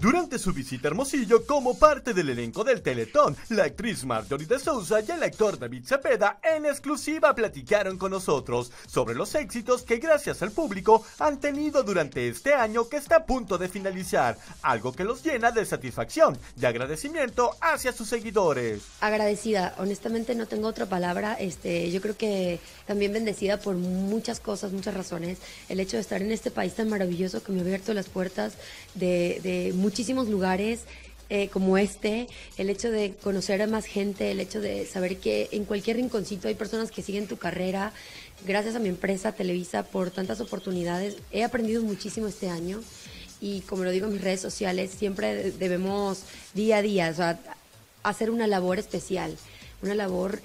Durante su visita a Hermosillo como parte del elenco del Teletón, la actriz Marjorie de Sousa y el actor David Cepeda en exclusiva platicaron con nosotros sobre los éxitos que gracias al público han tenido durante este año que está a punto de finalizar, algo que los llena de satisfacción y agradecimiento hacia sus seguidores. Agradecida, honestamente no tengo otra palabra, yo creo que también bendecida por muchas cosas, muchas razones, el hecho de estar en este país tan maravilloso que me ha abierto las puertas de muchísimos lugares como el hecho de conocer a más gente, el hecho de saber que en cualquier rinconcito hay personas que siguen tu carrera. Gracias a mi empresa Televisa por tantas oportunidades, he aprendido muchísimo este año y como lo digo en mis redes sociales, siempre debemos día a día, o sea, hacer una labor especial, una labor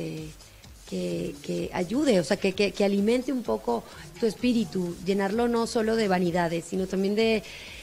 que ayude, o sea, que alimente un poco tu espíritu, llenarlo no solo de vanidades, sino también de,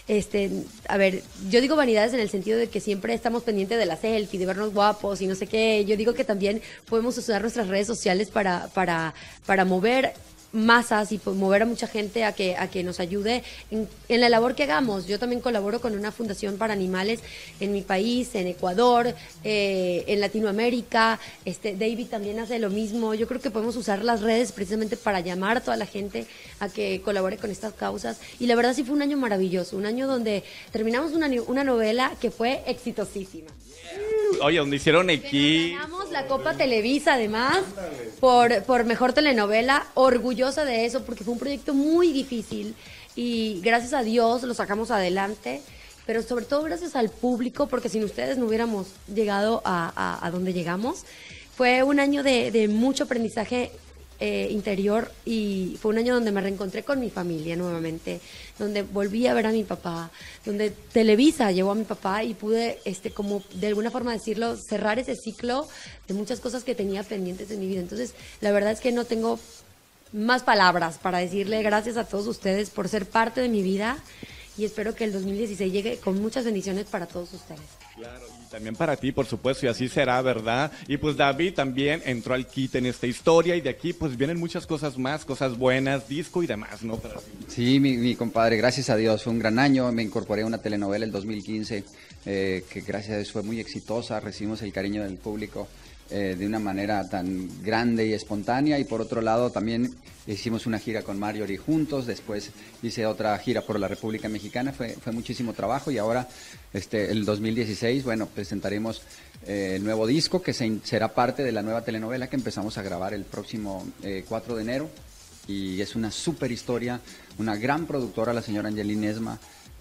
a ver, yo digo vanidades en el sentido de que siempre estamos pendientes de la selfie, de vernos guapos y no sé qué. Yo digo que también podemos usar nuestras redes sociales para mover masas y mover a mucha gente a que nos ayude en la labor que hagamos. Yo también colaboro con una fundación para animales en mi país, en Ecuador, en Latinoamérica. David también hace lo mismo. Yo creo que podemos usar las redes precisamente para llamar a toda la gente a que colabore con estas causas. Y la verdad sí fue un año maravilloso, un año donde terminamos una novela que fue exitosísima. Oye, donde hicieron equipo. Ganamos la Copa Televisa, además, por mejor telenovela. Orgullosa de eso, porque fue un proyecto muy difícil y gracias a Dios lo sacamos adelante, pero sobre todo gracias al público, porque sin ustedes no hubiéramos llegado a donde llegamos. Fue un año de mucho aprendizaje interior y fue un año donde me reencontré con mi familia nuevamente, donde volví a ver a mi papá, donde Televisa llevó a mi papá y pude, como de alguna forma decirlo, cerrar ese ciclo de muchas cosas que tenía pendientes en mi vida. Entonces, la verdad es que no tengo más palabras para decirle gracias a todos ustedes por ser parte de mi vida y espero que el 2016 llegue con muchas bendiciones para todos ustedes. Claro, y también para ti, por supuesto, y así será, ¿verdad? Y pues David también entró al kit en esta historia y de aquí pues vienen muchas cosas más, cosas buenas, disco y demás, ¿no? Sí, mi compadre, gracias a Dios, fue un gran año, me incorporé a una telenovela el 2015, que gracias a Dios fue muy exitosa, recibimos el cariño del público de una manera tan grande y espontánea, y por otro lado también hicimos una gira con Marjorie juntos, después hice otra gira por la República Mexicana, fue muchísimo trabajo y ahora el 2016, bueno, presentaremos el nuevo disco que será parte de la nueva telenovela que empezamos a grabar el próximo 4 de enero y es una super historia, una gran productora, la señora Angeline Esma.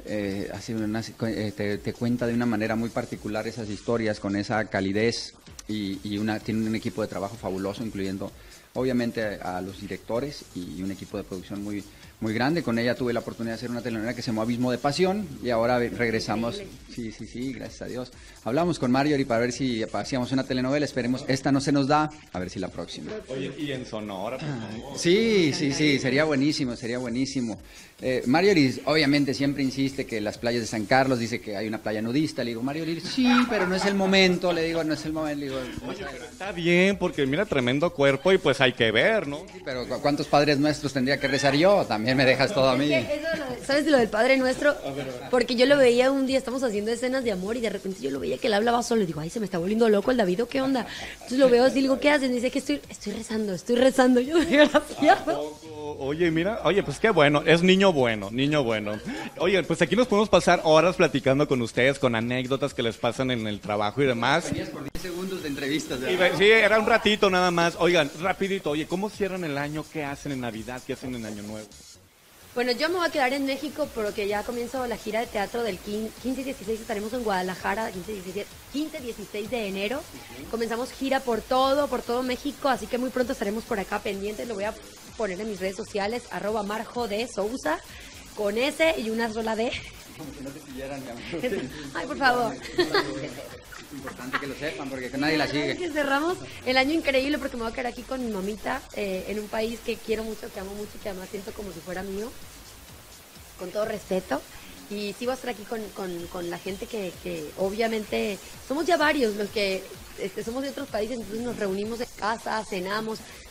Te cuenta de una manera muy particular esas historias con esa calidez y tiene un equipo de trabajo fabuloso, incluyendo obviamente a los directores y un equipo de producción muy grande. Con ella tuve la oportunidad de hacer una telenovela que se llamó Abismo de Pasión y ahora regresamos. Sí, gracias a Dios. Hablamos con Marjorie para ver si hacíamos una telenovela, esperemos, esta no se nos da, a ver si la próxima. Oye, y en Sonora, por favor. Sí, sería buenísimo. Marjorie obviamente siempre insiste que las playas de San Carlos, dice que hay una playa nudista, le digo, Marjorie, sí, pero no es el momento, le digo, no es el momento, le digo. Oye, pero está bien, porque mira, tremendo cuerpo y pues hay que ver, ¿no? Sí, pero ¿cuántos padres nuestros tendría que rezar yo? También me dejas todo a mí. ¿Sabes de lo del Padre Nuestro? Porque yo lo veía un día, estamos haciendo escenas de amor y de repente yo lo veía que él hablaba solo y digo, ay, se me está volviendo loco el David, ¿o qué onda? Entonces lo veo así y digo, ¿qué haces? Y dice que estoy rezando. Yo digo, gracias. Oye, mira, pues qué bueno, es niño bueno. Oye, pues aquí nos podemos pasar horas platicando con ustedes, con anécdotas que les pasan en el trabajo y demás. Tenías por 10 segundos de entrevistas. Sí, era un ratito nada más. Oigan, rapidito, oye, ¿cómo cierran el año? ¿Qué hacen en Navidad? ¿Qué hacen en Año Nuevo? Bueno, yo me voy a quedar en México porque ya comienzo la gira de teatro del 15 y 16, estaremos en Guadalajara, 15 y 16 de enero. Comenzamos gira por todo México, así que muy pronto estaremos por acá pendientes. Lo voy a poner en mis redes sociales, @marjodesousa, con S y una sola D. Como que no te pillaran, Ay, por favor. Es importante que lo sepan porque nadie la sigue. Que cerramos el año increíble porque me voy a quedar aquí con mi mamita en un país que quiero mucho, que amo mucho, que además siento como si fuera mío, con todo respeto. Y sí voy a estar aquí con la gente que obviamente somos ya varios los que somos de otros países, entonces nos reunimos en casa, cenamos,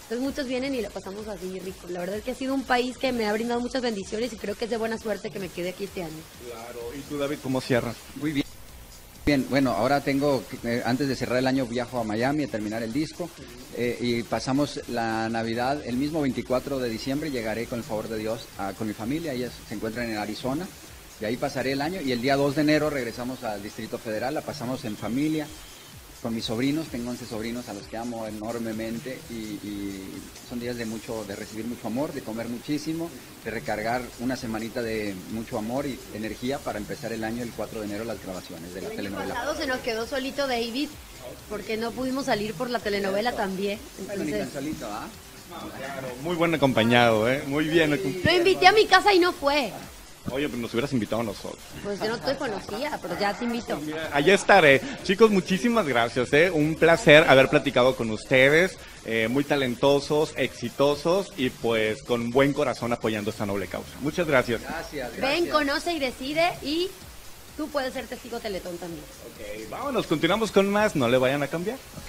Entonces muchos vienen y lo pasamos así rico. La verdad es que ha sido un país que me ha brindado muchas bendiciones y creo que es de buena suerte que me quede aquí este año. Claro, ¿y tú, David, cómo cierras? Muy bien. Bien, bueno, ahora tengo, antes de cerrar el año viajo a Miami a terminar el disco y pasamos la Navidad, el mismo 24 de diciembre llegaré con el favor de Dios con mi familia, ellas se encuentran en Arizona, y ahí pasaré el año y el día 2 de enero regresamos al Distrito Federal, la pasamos en familia, con mis sobrinos, tengo 11 sobrinos a los que amo enormemente y son días de recibir mucho amor, de comer muchísimo, de recargar una semanita de mucho amor y energía para empezar el año el 4 de enero las grabaciones de la telenovela. El año pasado se nos quedó solito David porque no pudimos salir por la telenovela también. Bueno, ni tan solito, ¿ah? Claro, muy buen acompañado, muy bien. Lo invité a mi casa y no fue. Oye, pues nos hubieras invitado a nosotros. Pues yo no te conocía, pero ya te invito. Allá estaré. Chicos, muchísimas gracias. Un placer haber platicado con ustedes. Muy talentosos, exitosos y pues con buen corazón apoyando esta noble causa. Muchas gracias. Gracias. Ven, conoce y decide y tú puedes ser testigo Teletón también. Ok, vámonos, continuamos con más. No le vayan a cambiar.